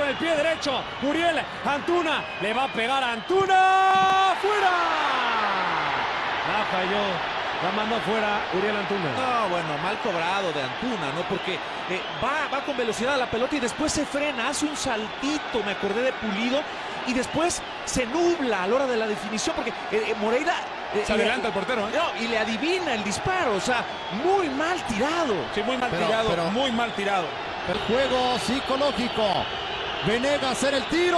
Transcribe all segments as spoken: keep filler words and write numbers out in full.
con el pie derecho. Uriel Antuna le va a pegar a Antuna. ¡Fuera! La falló. La mandó fuera Uriel Antuna. No, bueno, mal cobrado de Antuna, ¿no? Porque eh, va, va con velocidad a la pelota y después se frena, hace un saltito, me acordé de Pulido, y después se nubla a la hora de la definición, porque eh, eh, Moreira... Eh, se adelanta el portero, ¿eh? No, y le adivina el disparo, o sea, muy mal tirado. Sí, muy mal pero, tirado, pero, muy mal tirado. El juego psicológico. Venegas en el tiro.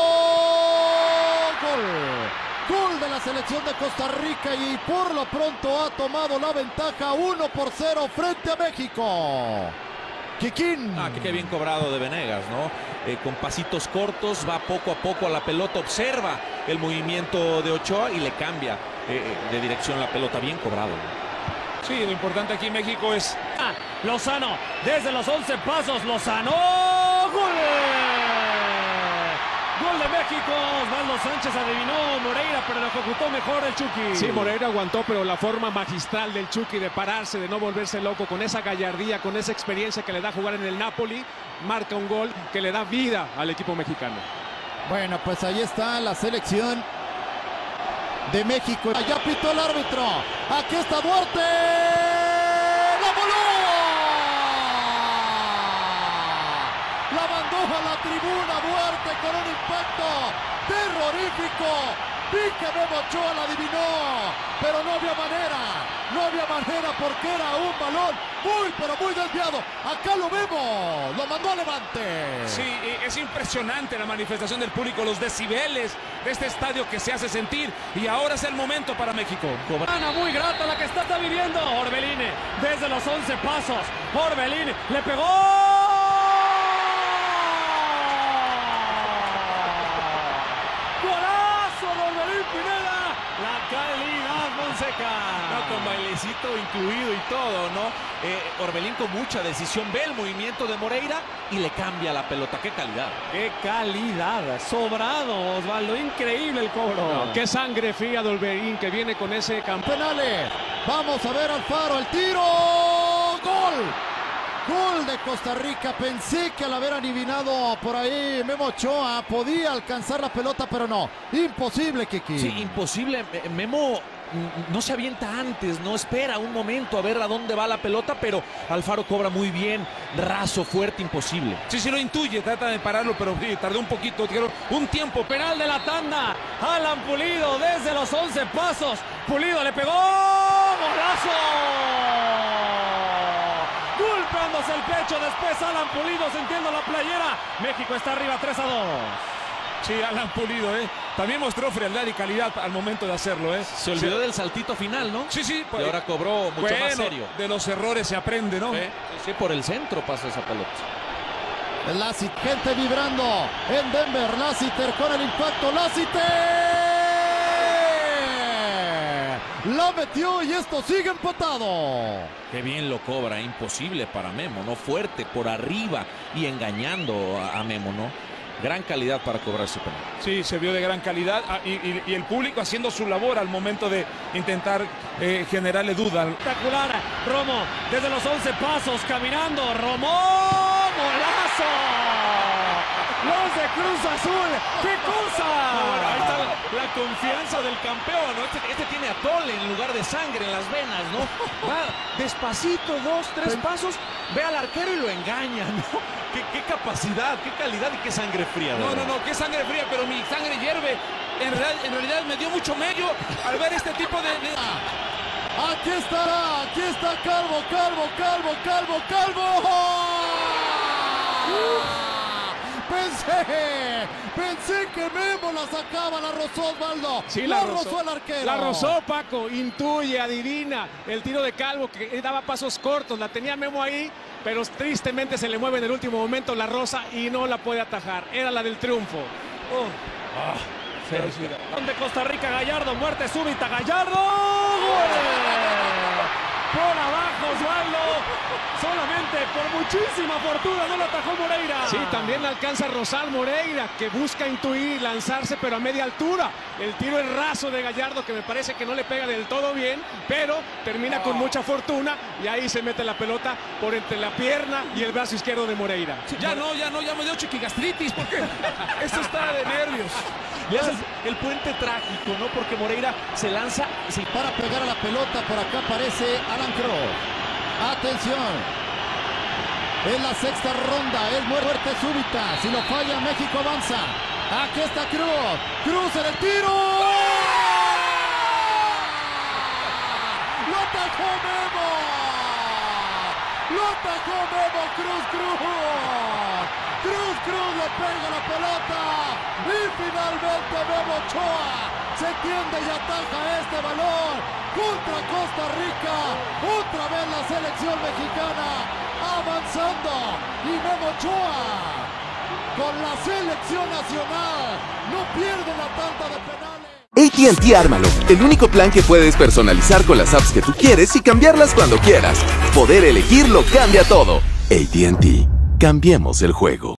Gol. Gol de la selección de Costa Rica y por lo pronto ha tomado la ventaja uno por cero frente a México. Kikín. Ah, que qué bien cobrado de Venegas, ¿no? Eh, con pasitos cortos, va poco a poco a la pelota, observa el movimiento de Ochoa y le cambia eh, de dirección la pelota. Bien cobrado. Sí, lo importante aquí en México es... Ah, Lozano, desde los once pasos, Lozano. ¡Gol! Gol de México. Osvaldo Sánchez adivinó Moreira, pero lo ejecutó mejor el Chucky. Sí, Moreira aguantó, pero la forma magistral del Chucky de pararse, de no volverse loco, con esa gallardía, con esa experiencia que le da jugar en el Napoli, marca un gol que le da vida al equipo mexicano. Bueno, pues ahí está la selección de México. Allá pitó el árbitro. Aquí está Duarte. ¡La voló! La mandó a la tribuna Duarte con un impacto terrorífico. Vi que Memo Ochoa la adivinó, pero no había manera, no había manera porque era un balón muy, pero muy desviado. Acá lo vemos, lo mandó a Levante. Sí, es impresionante la manifestación del público, los decibeles de este estadio que se hace sentir. Y ahora es el momento para México. Ana muy grata la que está, está viviendo. Orbelín desde los once pasos. Orbelín le pegó. La calidad Fonseca. No, con bailecito incluido y todo, ¿no? Eh, Orbelín con mucha decisión ve el movimiento de Moreira y le cambia la pelota. ¡Qué calidad! ¡Qué calidad! Sobrado, Osvaldo. Increíble el cobro. No, ¡qué sangre fría de Orbelín que viene con ese campo! Penales. Vamos a ver Alfaro, el tiro. ¡Gol! Gol de Costa Rica. Pensé que al haber adivinado por ahí Memo Ochoa podía alcanzar la pelota, pero no. Imposible, Kiki. Sí, imposible. Memo no se avienta antes, no espera un momento a ver a dónde va la pelota, pero Alfaro cobra muy bien, raso, fuerte, imposible. Sí, sí lo intuye, trata de pararlo, pero sí, tardó un poquito, un tiempo. Penal de la tanda. Alan Pulido desde los once pasos. Pulido le pegó. ¡Golazo! Golpeándose el pecho, después Alan Pulido sintiendo la playera. México está arriba tres a dos. Sí, Alan Pulido, ¿eh? También mostró frialdad y calidad al momento de hacerlo, ¿eh? Se olvidó sí. del saltito final, ¿no? Sí, sí. Y ahora cobró mucho bueno, más serio. De los errores se aprende, ¿no? Sí, sí, por el centro pasa esa pelota. Lassiter, gente vibrando en Denver. Lassiter con el impacto. Lassiter la metió y esto sigue empatado. Qué bien lo cobra, imposible para Memo, ¿no? Fuerte, por arriba y engañando a, a Memo, ¿no? Gran calidad para cobrar ese penal. Sí, se vio de gran calidad y, y, y el público haciendo su labor al momento de intentar eh, generarle duda. Espectacular, Romo, desde los once pasos, caminando, Romo, golazo. Los de Cruz Azul, ¡qué cosa! Bueno, ahí está la, la confianza del campeón, ¿no? Este, este tiene atole en lugar de sangre en las venas, ¿no? Va despacito, dos, tres pasos, ve al arquero y lo engaña, ¿no? Qué, qué capacidad, qué calidad y qué sangre fría. No, no, no, qué sangre fría, pero mi sangre hierve. En realidad, en realidad me dio mucho medio al ver este tipo de... de... Aquí está, aquí está Calvo, Calvo, Calvo, Calvo, Calvo. ¡Uh! Pensé, pensé que Memo la sacaba, la rozó Osvaldo. Sí, la, la rozó. rozó el arquero. La rozó, Paco, intuye, adivina. El tiro de Calvo que daba pasos cortos, la tenía Memo ahí, pero tristemente se le mueve en el último momento la rosa y no la puede atajar. Era la del triunfo. Oh. Ah, de Costa Rica, Gallardo, muerte súbita, Gallardo. ¡Gol! Por abajo. Osvaldo. Solamente por muchísima fortuna no lo atajó Moreira. Sí, también alcanza a rozar Moreira, que busca intuir y lanzarse, pero a media altura. El tiro es raso de Gallardo, que me parece que no le pega del todo bien, pero termina con mucha fortuna y ahí se mete la pelota por entre la pierna y el brazo izquierdo de Moreira. Sí, ya no, ya no, ya me dio chiquigastritis porque esto está de nervios. Y ese es el puente trágico, ¿no? Porque Moreira se lanza sí, para pegar a la pelota. Por acá aparece Alan Cruz. Atención, es la sexta ronda, es muerte súbita, si lo falla México avanza. Aquí está Cruz, Cruz en el tiro. ¡Lo atajó Memo! ¡Lo atajó Memo! Cruz, Cruz. Cruz, Cruz le pega la pelota y finalmente Memo Ochoa se tiende y ataja este balón contra Costa Rica. Otra vez la selección mexicana avanzando y Memo Ochoa con la selección nacional no pierde la tanda de penales. A T and T Ármalo, el único plan que puedes personalizar con las apps que tú quieres y cambiarlas cuando quieras. Poder elegirlo cambia todo. A T and T, cambiemos el juego.